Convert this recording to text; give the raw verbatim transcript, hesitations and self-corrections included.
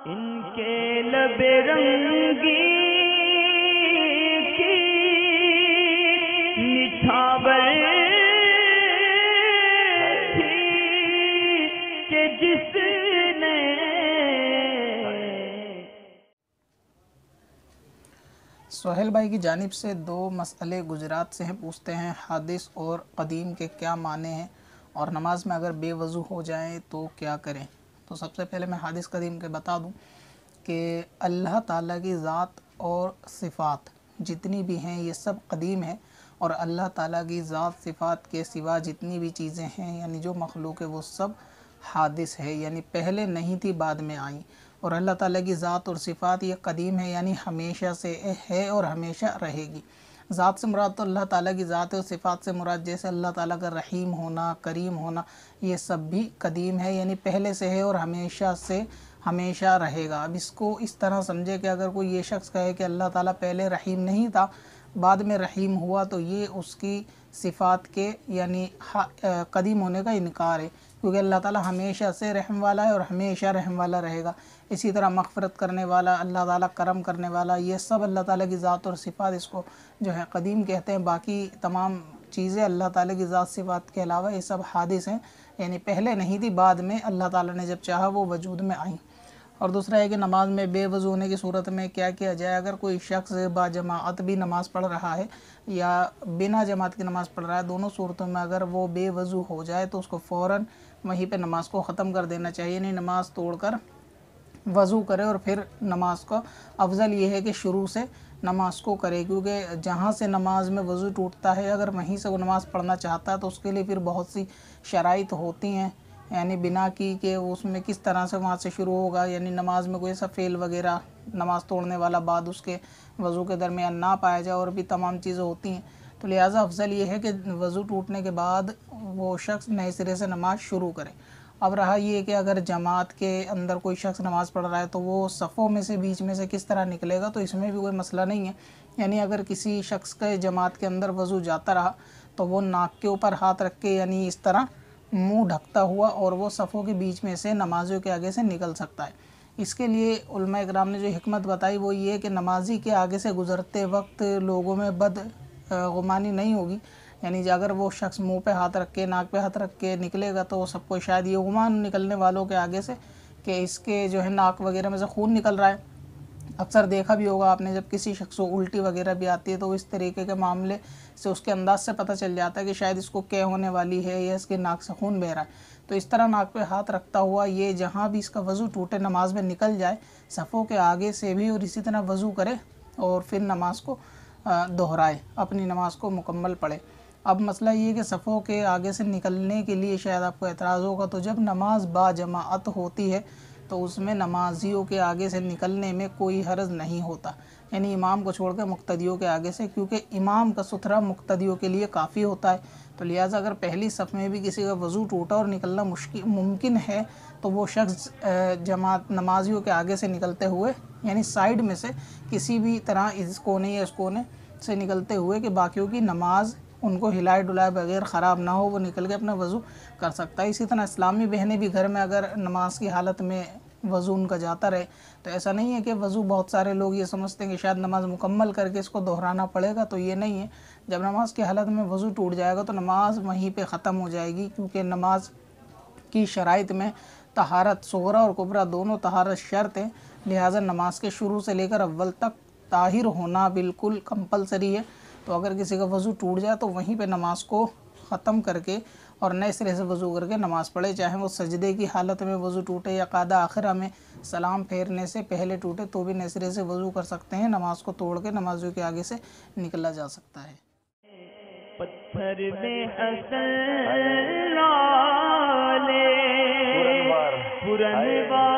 ان کے لب رنگی کی نچھاور تھی کہ جس نے سہیل بھائی کی جانب سے دو مسئلے گجرات سے ہیں، پوچھتے ہیں حادث اور قدیم کے کیا معنی ہیں، اور نماز میں اگر بے وضو ہو جائیں تو کیا کریں۔ تو سب سے پہلے میں حادث قدیم کے بتا دوں کہ اللہ تعالیٰ کی ذات اور صفات جتنی بھی ہیں یہ سب قدیم ہیں، اور اللہ تعالیٰ کی ذات صفات کے سوا جتنی بھی چیزیں ہیں یعنی جو مخلوق ہے وہ سب حادث ہے، یعنی پہلے نہیں تھی بعد میں آئیں۔ اور اللہ تعالیٰ کی ذات اور صفات یہ قدیم ہے، یعنی ہمیشہ سے ہے اور ہمیشہ رہے گی۔ ذات سے مراد تو اللہ تعالیٰ کی ذات ہے، اور صفات سے مراد جیسے اللہ تعالیٰ کا رحیم ہونا، کریم ہونا، یہ سب بھی قدیم ہے، یعنی پہلے سے ہے اور ہمیشہ سے ہمیشہ رہے گا۔ اب اس کو اس طرح سمجھے کہ اگر کوئی یہ شخص کہے کہ اللہ تعالیٰ پہلے رحیم نہیں تھا بعد میں رحیم ہوا، تو یہ اس کی صفات کے یعنی قدیم ہونے کا انکار ہے، کیونکہ اللہ تعالیٰ ہمیشہ سے رحم والا ہے اور ہمیشہ رحم والا رہے گا۔ اسی طرح مغفرت کرنے والا، اللہ تعالیٰ کرم کرنے والا، یہ سب اللہ تعالیٰ کی ذات اور صفات اس کو جو ہے قدیم کہتے ہیں۔ باقی تمام چیزیں اللہ تعالیٰ کی ذات صفات کے علاوہ یہ سب حادث ہیں، یعنی پہلے نہیں تھی بعد میں اللہ تعالیٰ نے جب چاہا وہ وجود میں آئیں۔ اور دوسرا ہے کہ نماز میں بے وضو ہونے کی صورت میں کیا کیا جائے۔ اگر کوئی شخص با جماعت بھی نماز پڑھ رہا ہے یا بنا جماعت کی نماز پڑھ رہا ہے، دونوں صورتوں میں اگر وہ بے وضو ہو جائے تو اس کو فوراً وہیں پہ نماز کو ختم کر دینا چاہیے، نہیں نماز توڑ کر وضو کرے اور پھر نماز کو افضل یہ ہے کہ شروع سے نماز کو کرے، کیونکہ جہاں سے نماز میں وضو ٹوٹتا ہے اگر وہیں سے وہ نماز پڑھنا چاہتا ہے تو اس کے لیے پھر بہت سی شرائط ہوتی ہیں، یعنی بنا کی کہ اس میں کس طرح سے وہاں سے شروع ہوگا، یعنی نماز میں کوئی ایسا فعل وغیرہ نماز توڑنے والا بعد اس کے وضو کے درمیان نہ پایا جائے، اور بھی تمام چیزیں ہوتی ہیں۔ تو لہٰذا افضل یہ ہے کہ وضو ٹوٹنے کے بعد وہ شخص نئے سرے سے نماز شروع کرے۔ اب رہا یہ کہ اگر جماعت کے اندر کوئی شخص نماز پڑھ رہا ہے تو وہ صفوں میں سے بیچ میں سے کس طرح نکلے گا، تو اس میں بھی کوئی مسئلہ نہیں ہے، یعنی اگر کسی شخص کے جماعت کے اندر وضو جاتا رہا تو وہ ناک کے اوپر ہاتھ رکھ کے یعنی اس طرح منہ ڈھکتا ہوا اور وہ صفوں کے بیچ میں سے نمازیوں کے آگے سے نکل سکتا ہے۔ اس کے لیے علماء اکرام نے جو حکمت بتائی وہ یہ کہ نمازی کے آگے سے گزرتے وقت لوگوں میں بد گمانی نہیں ہوگی، یعنی اگر وہ شخص منہ پہ ہاتھ رکھ کے ناک پہ ہاتھ رکھ کے نکلے گا تو سب کو شاید یہ گمان نکلنے والوں کے آگے سے کہ اس کے جو ہے ناک وغیرہ میں سے خون نکل رہا ہے۔ اکثر دیکھا بھی ہوگا آپ نے جب کسی شخص کو الٹی وغیرہ بھی آتی ہے تو اس طریقے کے معاملے سے اس کے انداز سے پتہ چل جاتا ہے کہ شاید اس کو کیا ہونے والی ہے یا اس کے ناک سے خون بہہ رہا ہے۔ تو اس طرح ناک پہ ہاتھ رکھتا ہوا یہ جہاں بھی اس کا وضو ٹوٹے نماز میں نکل جائے، صفوں کے آگے سے بھی اور اسی طرح وضو کرے اور پھر نماز کو دہرائے، اپنی نماز کو مکمل پڑھے۔ اب مسئلہ یہ کہ صفوں کے آگے سے نکلنے کے لیے شاید آپ کو اعتراض ہوگا، تو جب نماز با جماعت ہوتی ہے تو اس میں نمازیوں کے آگے سے نکلنے میں کوئی حرج نہیں ہوتا، یعنی امام کو چھوڑ کے مقتدیوں کے آگے سے، کیونکہ امام کا ستھرا مقتدیوں کے لیے کافی ہوتا ہے۔ تو لہٰذا اگر پہلی صف میں بھی کسی کا وضو ٹوٹا اور نکلنا مشکل ممکن ہے تو وہ شخص جماعت نمازیوں کے آگے سے نکلتے ہوئے یعنی سائیڈ میں سے کسی بھی طرح اس کونے یا اس کونے سے نکلتے ہوئے کہ باقیوں کی نماز ان کو ہلائے ڈلائے بغیر خراب نہ ہو وہ نکل کے اپنا وضو کر سکتا ہے۔ اسی طرح اسلامی بہنیں بھی گھر میں اگر نماز کی حالت میں وضو ان کا جاتا رہے تو ایسا نہیں ہے کہ وضو بہت سارے لوگ یہ سمجھتے ہیں کہ شاید نماز مکمل کر کے اس کو دہرانا پڑے گا، تو یہ نہیں ہے۔ جب نماز کی حالت میں وضو ٹوٹ جائے گا تو نماز وہیں پہ ختم ہو جائے گی، کیونکہ نماز کی شرائط میں طہارت صغریٰ اور کبریٰ دونوں طہارت شرط ہیں، لہٰذا نماز کے شروع سے لے کر اول تک طاہر ہونا بالکل کمپلسری ہے۔ تو اگر کسی کا وضو ٹوٹ جائے تو وہیں پہ نماز کو ختم کر کے اور نئے سرے سے وضو کر کے نماز پڑھے، چاہے وہ سجدے کی حالت میں وضو ٹوٹے یا قعدہ آخرہ میں سلام پھیرنے سے پہلے ٹوٹے تو بھی نئے سرے سے وضو کر سکتے ہیں، نماز کو توڑ کے نمازیوں کے آگے سے نکلا جا سکتا ہے۔ پتھر میں حسن لالے پرنوار